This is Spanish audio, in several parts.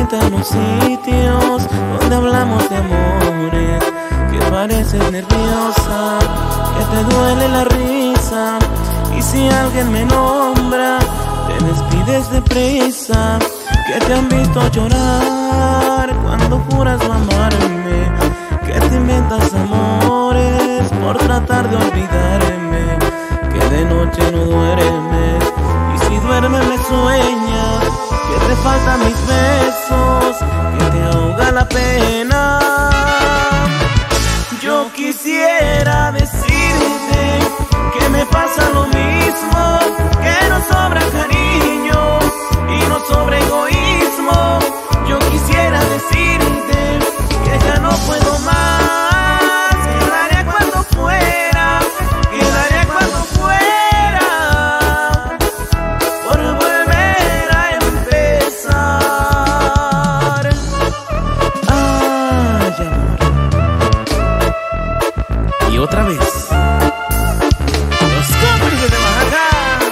pintan los sitios donde hablamos de amores, que pareces nerviosa, que te duele la risa, y si alguien me nombra, te despides deprisa. Que te han visto llorar cuando juras no amarme, que te inventas amores por tratar de olvidarme, que de noche no duermes, y si duermes me sueñas, que te faltan mis besos, que te ahoga la pena. Yo quisiera decirte que me pasa lo mismo, que no sobra cariño y no sobra egoísmo. Yo quisiera decirte que ya no puedo más, quedaría cuando fuera, quedaría cuando fuera, por volver a empezar. Ay, amor. Y otra vez, los cómplices de Oaxaca.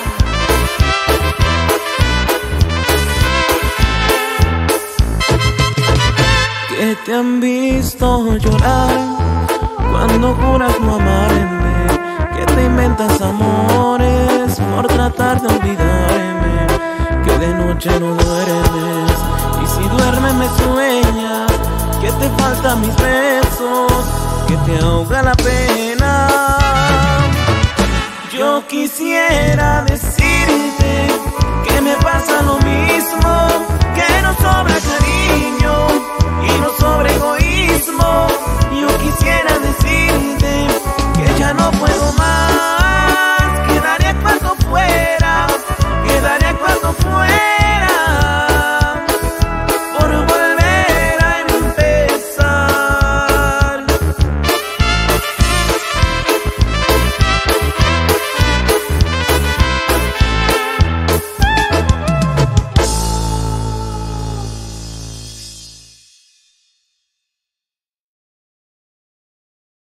Que te han visto llorar cuando juras no amarme, que te inventas amores por tratar de olvidarme, que de noche no duermes, y si duermes me sueñas, que te faltan mis besos, que te ahoga la pena. Yo quisiera decirte que me pasa lo mismo, que no sobra